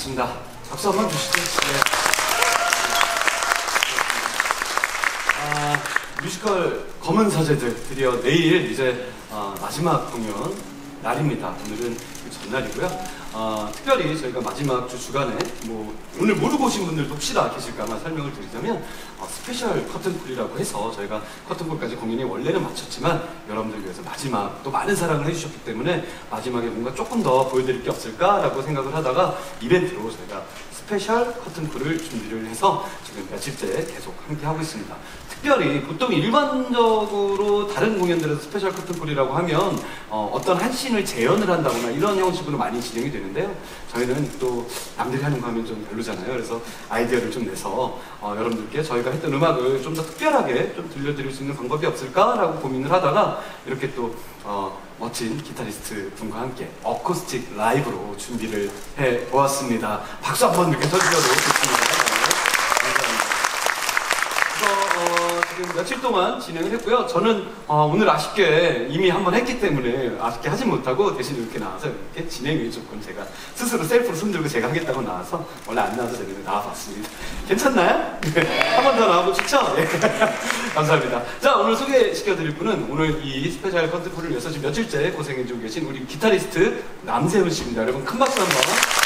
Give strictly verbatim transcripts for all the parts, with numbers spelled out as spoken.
좋습니다. 박수 한번 주시죠. 네. 아, 뮤지컬 검은 사제들 드디어 내일 이제 어, 마지막 공연 날입니다. 오늘은 그 전날이고요. 어, 특별히 저희가 마지막 주 주간에 뭐 오늘 모르고 오신 분들도 혹시나 계실까봐 설명을 드리자면 어, 스페셜 커튼콜이라고 해서 저희가 커튼콜까지 공연이 원래는 마쳤지만 여러분들 위해서 마지막 또 많은 사랑을 해주셨기 때문에 마지막에 뭔가 조금 더 보여드릴 게 없을까라고 생각을 하다가 이벤트로 저희가 스페셜 커튼콜을 준비를 해서 지금 며칠째 계속 함께 하고 있습니다. 특별히 보통 일반적으로 다른 공연들에서 스페셜 커튼콜이라고 하면 어, 어떤 한 씬을 재현을 한다거나 이런 형식으로 많이 진행이 되는데요. 저희는 또 남들이 하는 거 하면 좀 별로잖아요. 그래서 아이디어를 좀 내서 어, 여러분들께 저희가 했던 음악을 좀 더 특별하게 좀 들려드릴 수 있는 방법이 없을까라고 고민을 하다가 이렇게 또 어, 멋진 기타리스트 분과 함께 어쿠스틱 라이브로 준비를 해보았습니다. 박수 한번 이렇게 쳐주셔도 좋습니다. 어, 지금 며칠 동안 진행을 했고요. 저는 어, 오늘 아쉽게 이미 한번 했기 때문에 아쉽게 하지 못하고 대신 이렇게 나와서 이렇게 진행을 조금 제가 스스로 셀프로 손들고 제가 하겠다고 나와서 원래 안 나와서 제가 나와봤습니다. 괜찮나요? 한 번 더 나와보고 싶죠? 예. 감사합니다. 자, 오늘 소개시켜드릴 분은 오늘 이 스페셜 컨텐츠를 위해서 지금 며칠째 고생해주고 계신 우리 기타리스트 남세훈 씨입니다. 여러분 큰 박수 한번.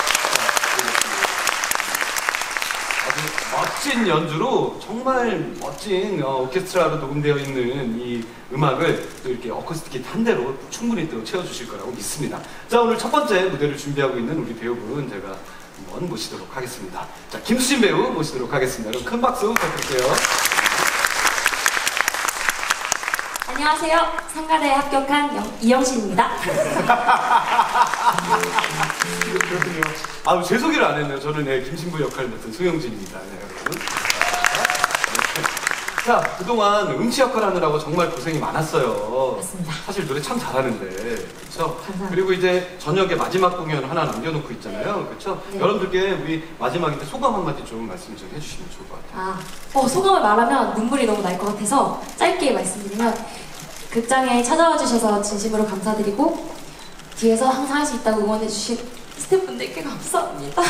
멋진 연주로 정말 멋진 어, 오케스트라로 녹음되어 있는 이 음악을 또 이렇게 어쿠스틱 기타 한 대로 충분히 또 채워주실 거라고 믿습니다. 자, 오늘 첫 번째 무대를 준비하고 있는 우리 배우분 제가 한번 모시도록 하겠습니다. 자, 김수진 배우 모시도록 하겠습니다. 여러분 큰 박수 부탁드릴게요. 안녕하세요. 상가대에 합격한 영, 이영신입니다. 그렇군요. 아, 제 소개를 안 했네요. 저는 네, 김신부 역할을 맡은 소영진입니다. 네, 여러분. 자, 그동안 음치 역할 하느라고 정말 고생이 많았어요. 맞습니다. 사실 노래 참 잘하는데, 그렇죠? 감사합니다. 그리고 이제 저녁에 마지막 공연 하나 남겨놓고 있잖아요, 그렇죠? 네. 여러분들께 우리 마지막인데 소감 한마디 좀 말씀 좀 해주시면 좋을 것 같아요. 아, 어, 소감을 말하면 눈물이 너무 날 것 같아서 짧게 말씀드리면 극장에 찾아와 주셔서 진심으로 감사드리고 뒤에서 항상 할 수 있다고 응원해 주신 스태프분들께 감사합니다.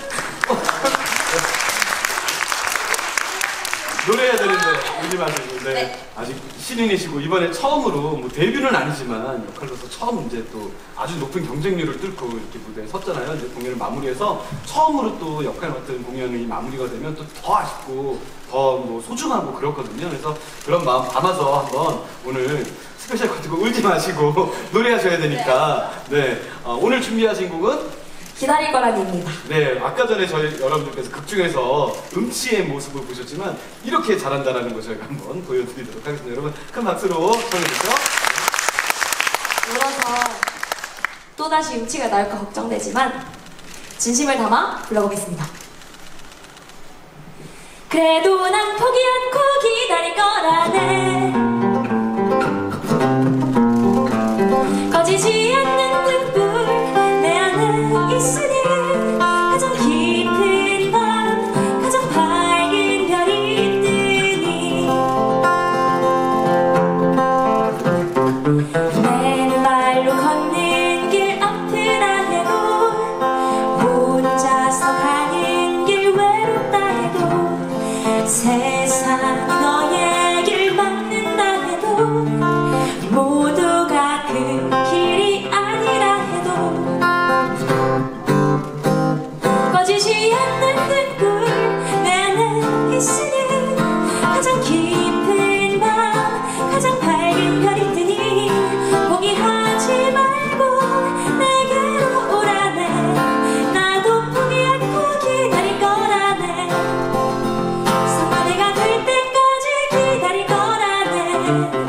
노래해야 되는데 울지 마시고 네. 네. 아직 신인이시고 이번에 처음으로 뭐 데뷔는 아니지만 역할로서 처음 이제 또 아주 높은 경쟁률을 뚫고 이렇게 무대에 섰잖아요. 이제 공연을 마무리해서 처음으로 또 역할 맡은 공연이 마무리가 되면 또 더 아쉽고 더 뭐 소중하고 그렇거든요. 그래서 그런 마음 담아서 한번 오늘 스페셜 커트고 울지 마시고 노래하셔야 되니까 네 어, 오늘 준비하신 곡은 기다릴 거란입니다. 네, 아까 전에 저희 여러분들께서 극중에서 음치의 모습을 보셨지만 이렇게 잘한다는 걸 저희가 한번 보여드리도록 하겠습니다. 여러분 큰 박수로 청해주세요. 울어서 또다시 음치가 나올까 걱정되지만 진심을 담아 불러보겠습니다. 그래도 난 포기 않고 기다릴 거라네. 꺼지지 않는 눈불 내 안에 있으니 가장 깊은 밤 가장 밝은 별이 뜨니 맨발로 걷는 길 아프다 해도 혼자서 가는 길 외롭다 해도 세상이 너의 길 막는다 해도 모두가 그 길이 아니라 해도 꺼지지 않는 등불 내 안에 있으니 가장 깊은 밤 가장 밝은 별이 뜨니 포기하지 말고 내게로 오라네. 나도 포기 않고 기다릴 거라네. 상관애가 될 때까지 기다릴 거라네.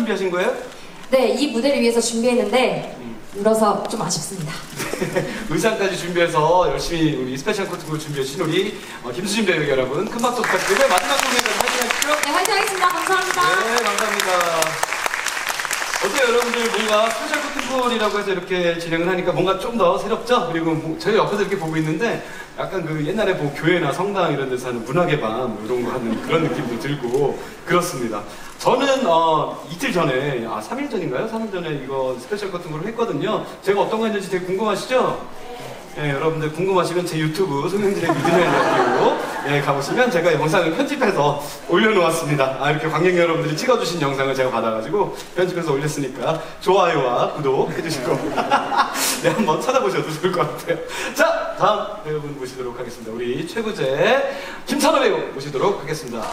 준비하신 거예요? 네, 이 무대를 위해서 준비했는데 음. 울어서 좀 아쉽습니다. 의상까지 준비해서 열심히 우리 스페셜 코트를 준비해 주신 우리 어, 김수진 배우 여러분 큰 박수 부탁드리고요. 마지막 공연까지 화이팅 하십시오. 네, 화이팅 하겠습니다. 감사합니다. 네, 감사합니다. 어때요, 여러분들? 뭔가 스페셜 커튼콜이라고 해서 이렇게 진행을 하니까 뭔가 좀 더 새롭죠? 그리고 뭐 저희 옆에서 이렇게 보고 있는데 약간 그 옛날에 뭐 교회나 성당 이런 데서 하는 문학의 밤 이런 거 하는 그런 느낌도 들고 그렇습니다. 저는 어, 이틀 전에, 아, 삼 일 전인가요? 삼 일 전에 이거 스페셜 커튼콜을 했거든요. 제가 어떤 거 했는지 되게 궁금하시죠? 예, 여러분들 궁금하시면 제 유튜브 송영진의 믿음의 라디오 예, 가보시면 제가 영상을 편집해서 올려놓았습니다. 아, 이렇게 관객 여러분들이 찍어주신 영상을 제가 받아가지고 편집해서 올렸으니까 좋아요와 구독 해주시고 네, 한번 찾아보셔도 좋을 것 같아요. 자, 다음 배우분 모시도록 하겠습니다. 우리 최구재 김찬호 배우 모시도록 하겠습니다.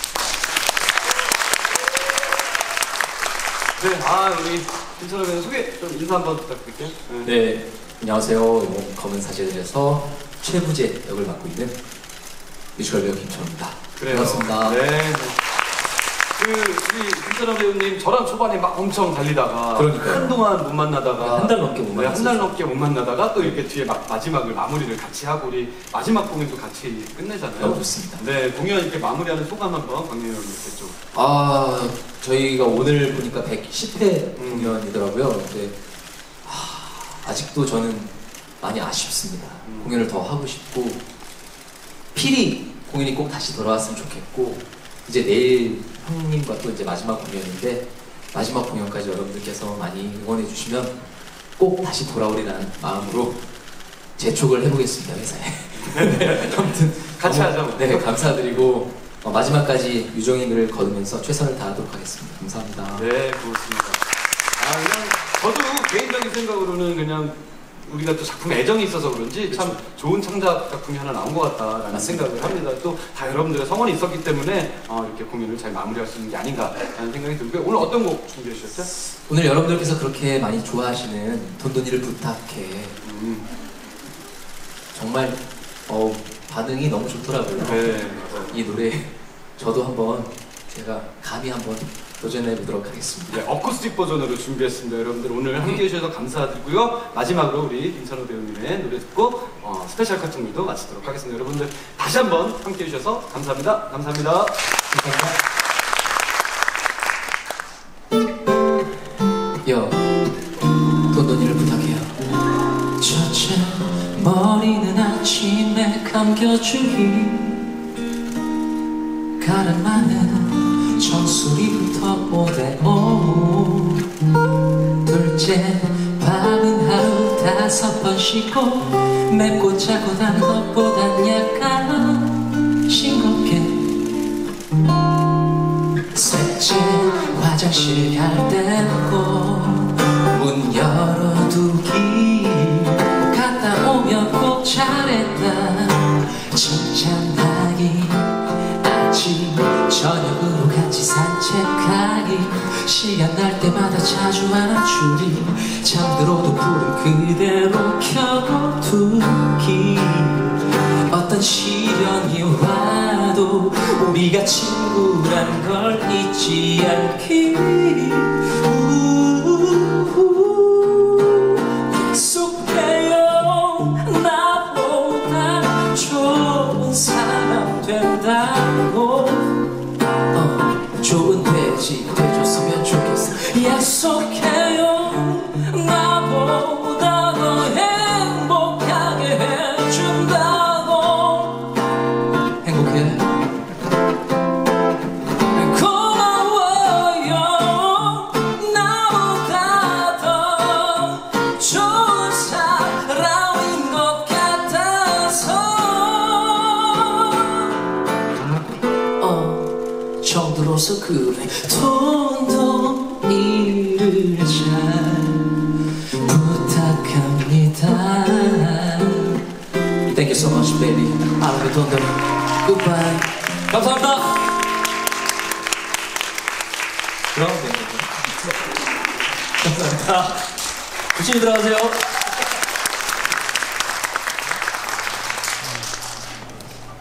네, 아, 우리 김찬호 배우 소개 좀 인사 한번 부탁드릴게요. 네. 네, 안녕하세요. 이번 검은 사제들에서 최부재 역을 맡고 있는 뮤지컬 배우 김철호입니다. 그래요. 반갑습니다. 네. 그 우리 김철호 배우님 저랑 초반에 막 엄청 달리다가 그러니까요. 한동안 못 만나다가 한 달 넘게 못 네, 만났어요. 한 달 넘게 못 만나다가 또 이렇게 뒤에 막 마지막을 마무리를 같이 하고 우리 마지막 공연도 같이 끝내잖아요. 너무 좋습니다. 네, 공연 이렇게 마무리하는 소감 한번 관객 여러분께 좀. 아, 저희가 오늘 보니까 백십 회 음. 공연이더라고요. 근데 아, 아직도 저는 많이 아쉽습니다. 음. 공연을 더 하고 싶고 필히 공연이 꼭 다시 돌아왔으면 좋겠고 이제 내일 형님과 또 이제 마지막 공연인데 마지막 공연까지 여러분들께서 많이 응원해 주시면 꼭 다시 돌아오리라는 마음으로 재촉을 해보겠습니다, 회사에. 네, 아무튼 같이 너무, 하자고. 네, 감사드리고 어, 마지막까지 유종인을 거두면서 최선을 다하도록 하겠습니다. 감사합니다. 네, 고맙습니다. 아, 그냥 저도 개인적인 생각으로는 그냥 우리가 또 작품에 애정이 있어서 그런지 참 그렇죠. 좋은 창작 작품이 하나 나온 것 같다라는 맞습니다. 생각을 합니다. 또 다 여러분들의 성원이 있었기 때문에 어, 이렇게 공연을 잘 마무리할 수 있는 게 아닌가라는 생각이 들고요. 오늘 어떤 곡 준비해 주셨죠? 오늘 여러분들께서 그렇게 많이 좋아하시는 돈돈이를 부탁해 음, 정말 어, 반응이 너무 좋더라고요. 네, 맞아요. 이 노래 저도 한번 제가 감히 한번 도전해 보도록 하겠습니다. 네, 어쿠스틱 버전으로 준비했습니다. 여러분들 오늘 함께 해주셔서 감사드리고요. 마지막으로 우리 김찬호 배우님의 노래 듣고 어, 스페셜 카툰물도 마치도록 하겠습니다. 여러분들 다시 한번 함께 해주셔서 감사합니다. 감사합니다. 감사합니다. 여 돈돈이를 부탁해요. 저체 머리는 아침에 감겨주기 가른 마늘 정수리부터 오대오 둘째 밥은 하루 다섯 번 씻고 맵고 짜고 단 것보단 약간 싱겁게 셋째 화장실 갈 때는 꼭 문 열어두기 갔다 오면 꼭 잘했다 칭찬하기 아침 저녁으로 같이 산책하기 시간 날 때마다 자주 안아주기 잠들어도 불은 그대로 켜두기 어떤 시련이 와도 우리가 친구란 걸 잊지 않기 약속해요 나보다 좋은 사람 된다고 어, 좋은 돼지 돼줬으면 좋겠어 약속해요 나보다 더 행복하게 해준다고 행복해 고마워요 나보다 더 좋은 사람인 것 같아서 어 정들어서 그래 돈돈이를 잘 부탁합니다 Thank you so much baby I love you 돈돈이 Goodbye 감사합니다 그럼 네 감사합니다 조심히 들어가세요